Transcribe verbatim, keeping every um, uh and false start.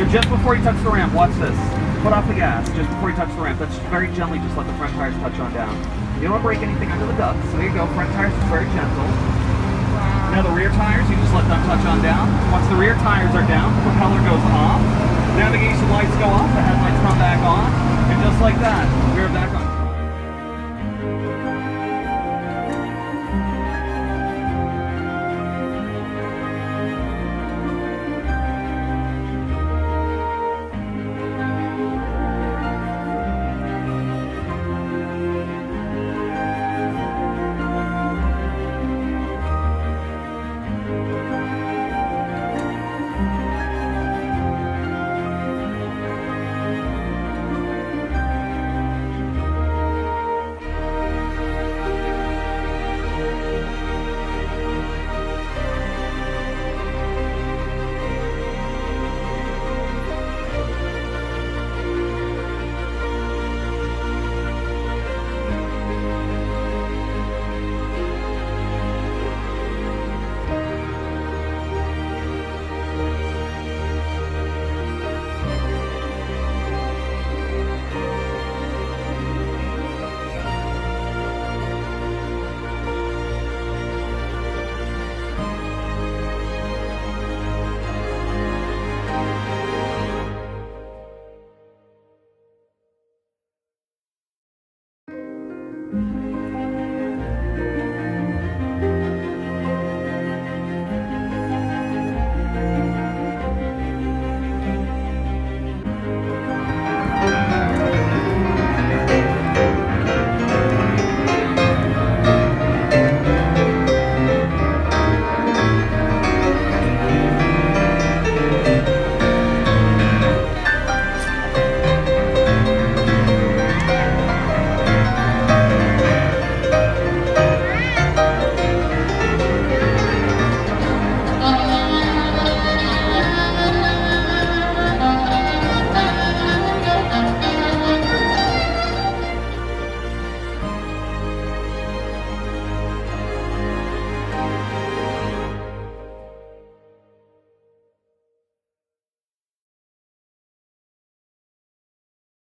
just before you touch the ramp, watch this. Put off the gas just before you touch the ramp. That's very gently, just let the front tires touch on down. You don't want to break anything under the ducts. So there you go, front tires is very gentle. Now the rear tires, you just let them touch on down. Once the rear tires are down, the propeller goes off. Navigation lights go off, the headlights come back on. And just like that, we're back on.